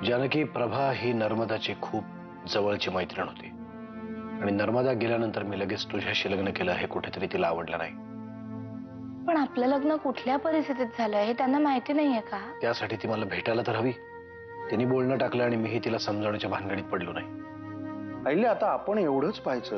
जानकी, प्रभा ही नर्मदाची खूप जवळची मैत्रीण होती आणि नर्मदा गेल्यानंतर मी लगेच तुझ्याशी लग्न केलं हे कुठेतरी तिला आवडलं नाही. पण आपलं लग्न कुठल्या परिस्थितीत झालं हे त्यांना माहिती नाहीये का? त्यासाठी ती मला भेटायला तर हवी. तिने बोलणं टाकलं आणि मीही तिला समजावण्याच्या भानगडीत पडलो नाही. अहिले आता आपण एवढंच पाहायचं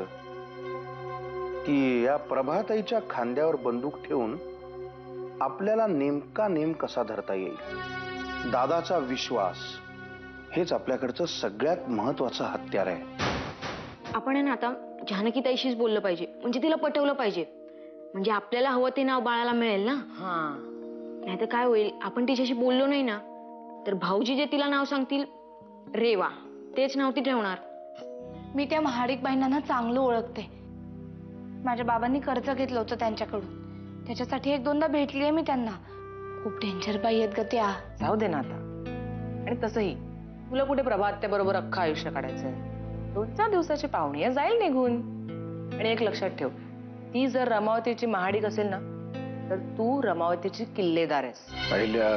की या प्रभाताईच्या खांद्यावर बंदूक ठेवून आपल्याला नेमका नेम कसा धरता येईल. दादाचा विश्वास हेच आपल्याकडचं सगळ्यात महत्वाचं हत्यार आहे. आपण ना आता जानकी ताईशीच बोललं पाहिजे, म्हणजे तिला पटवलं पाहिजे, म्हणजे आपल्याला हवं ते नाव बाळाला मिळेल ना. नाहीतर काय होईल, आपण तिच्याशी बोललो नाही ना तर भाऊजी जे तिला नाव सांगतील रेवा तेच नाव ती ठेवणार. मी त्या महाडिक बाईंना चांगलं ओळखते. माझ्या बाबांनी कर्ज घेतलं होतं त्यांच्याकडून, त्याच्यासाठी एक दोनदा भेटलीये मी त्यांना. खूप डेंजर बाई आहेत ग त्या. जाऊ दे ना आता. आणि तसंही तुला कुठे प्रभात बरोबर अख्खं आयुष्य काढायचंय. 2-4 दिवसाची पाहुणी आहे, जाईल निघून. आणि एक लक्षात ठेव, ती जर रमावतीची महाडिक असेल ना तर तू रमावतीची किल्लेदार आहेस. पहिल्या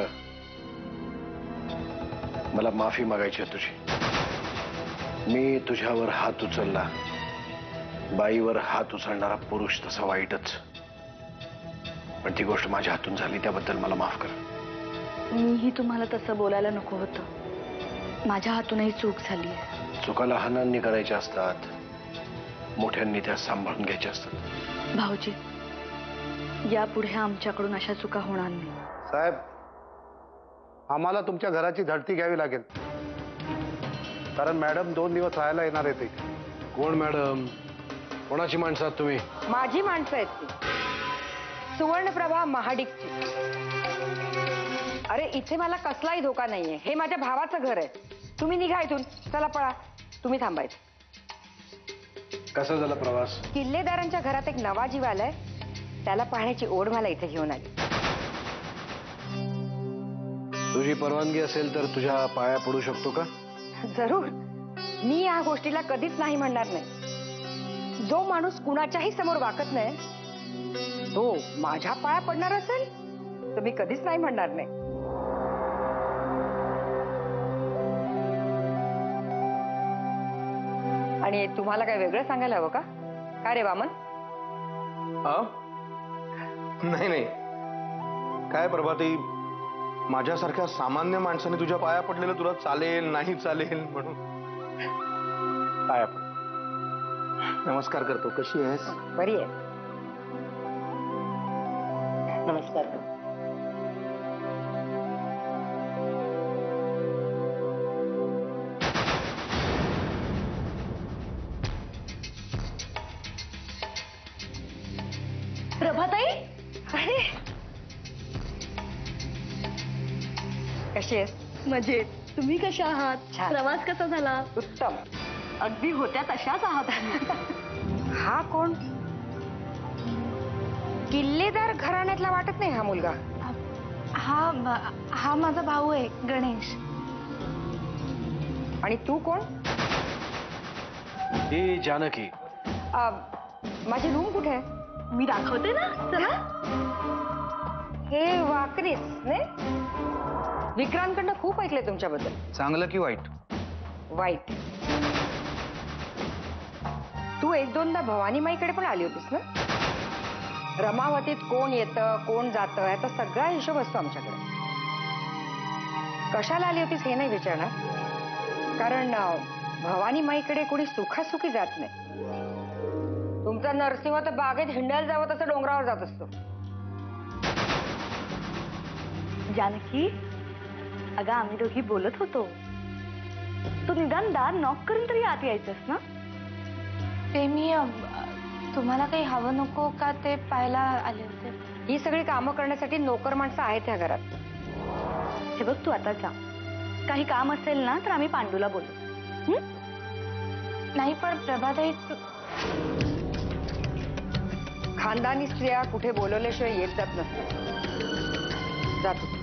मला माफी मागायची आहे तुझी. मी तुझ्यावर हात उचलला, बाईवर हात उचलणारा पुरुष तसा वाईटच. पण ती गोष्ट माझ्या हातून झाली त्याबद्दल मला माफ कर. मीही तुम्हाला तसं बोलायला नको होतं. माझ्या हातूनही चूक झाली आहे. चुका लहानांनी करायच्या असतात, मोठ्यांनी त्या सांभाळून घ्यायच्या असतात. भाऊजी, यापुढे आमच्याकडून अशा चुका होणार नाही. साहेब, आम्हाला तुमच्या घराची झडती घ्यावी लागेल, कारण मॅडम 2 दिवस राहायला येणार आहेत. कोण मॅडम? कोणाची माणसं आहात तुम्ही? माझी माणसं आहेत ती, सुवर्णप्रभा महाडिकची. अरे इथे मला कसलाही धोका नाहीये, हे माझ्या भावाचं घर आहे. तुम्ही निघा इथून, चला पळा. तुम्ही थांबायचं. कसा झाला प्रवास? किल्लेदारांच्या घरात एक नवा जीव आलाय, त्याला पाहण्याची ओढ मला इथे घेऊन आली. तुझी परवानगी असेल तर तुझ्या पाया पडू शकतो का? जरूर. मी या गोष्टीला कधीच नाही म्हणणार नाही. जो माणूस कुणाच्याही समोर वाकत नाही तो माझ्या पाया पडणार असेल तर मी कधीच नाही म्हणणार नाही. आणि तुम्हाला काय वेगळं सांगायला हवं का? काय रे वामन? नाही नाही, काय प्रभाताई, माझ्यासारख्या सामान्य माणसाने तुझ्या पाया पडलेलं तुला चालेल नाही चालेल म्हणून पाया पड. नमस्कार करतो. कशी आहेस? बरी आहे. नमस्कार. प्रभाताई, अरे कशी आहेस? मजेत. तुम्ही कशा आहात? छान. प्रवास कसा झाला? उत्तम. अगदी होत्या तशाच आहात. हा कोण? किल्लेदार घराण्यातला वाटत नाही हा मुलगा. हा माझा भाऊ आहे गणेश. आणि तू कोण? ही जानकी. माझी रूम कुठे आहे? मी दाखवते ना, चला. हे वाकरीस ने विक्रांतकडनं खूप ऐकलंय तुमच्याबद्दल. चांगलं की वाईट? वाईट. तू 1-2दा भवानीमाईकडे पण आली होतीस ना? रमावतीत कोण येतं कोण जातं याचा सगळा हिशोब असतो आमच्याकडे. कशाला आली होतीस हे नाही विचारणार, कारण भवानीमाईकडे कोणी सुखासुखी जात नाही. तुमचा नरसिंह तर बागेत हिंडायला जावं तसं डोंगरावर जात असतो. जानकी, अगं आम्ही दोघी बोलत होतो. तू निदान दार नॉक करून तरी आत यायचंस ना? ते मी तुम्हाला काही हवं नको का ते पाहायला आले होते. ही सगळी कामं करण्यासाठी नोकर माणसं आहेत ह्या घरात. हे बघ, तू आता जा. काही काम असेल ना तर आम्ही पांडूला बोलू. नाही पण प्रभाताई, खानदानी स्त्रिया कुठे बोलवल्याशिवाय येत जात नसतात. जातो.